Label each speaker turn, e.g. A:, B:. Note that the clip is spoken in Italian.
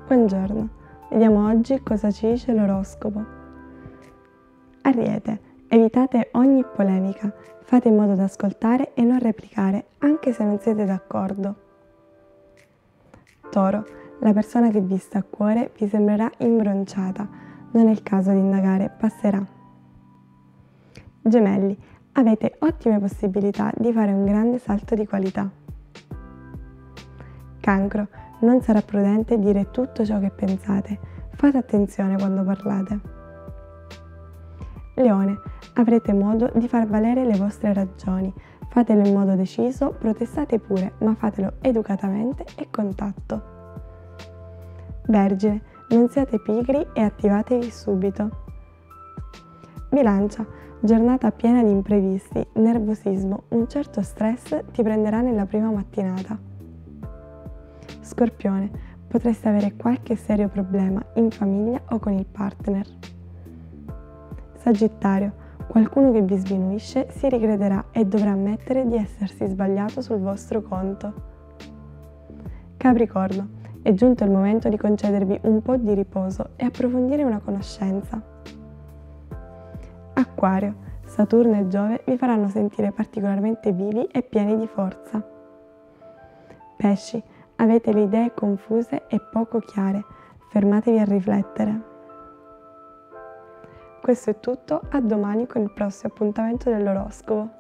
A: Buongiorno, vediamo oggi cosa ci dice l'oroscopo. Ariete, evitate ogni polemica, fate in modo da ascoltare e non replicare, anche se non siete d'accordo. Toro, la persona che vi sta a cuore vi sembrerà imbronciata, non è il caso di indagare, passerà. Gemelli, avete ottime possibilità di fare un grande salto di qualità. Cancro, non sarà prudente dire tutto ciò che pensate, fate attenzione quando parlate. Leone, avrete modo di far valere le vostre ragioni, fatelo in modo deciso, protestate pure, ma fatelo educatamente e con tatto. Vergine, non siate pigri e attivatevi subito. Bilancia, giornata piena di imprevisti, nervosismo, un certo stress ti prenderà nella prima mattinata. Scorpione, potreste avere qualche serio problema in famiglia o con il partner. Sagittario, qualcuno che vi sminuisce si ricrederà e dovrà ammettere di essersi sbagliato sul vostro conto. Capricorno, è giunto il momento di concedervi un po' di riposo e approfondire una conoscenza. Acquario, Saturno e Giove vi faranno sentire particolarmente vivi e pieni di forza. Pesci, avete le idee confuse e poco chiare, fermatevi a riflettere. Questo è tutto, a domani con il prossimo appuntamento dell'oroscopo.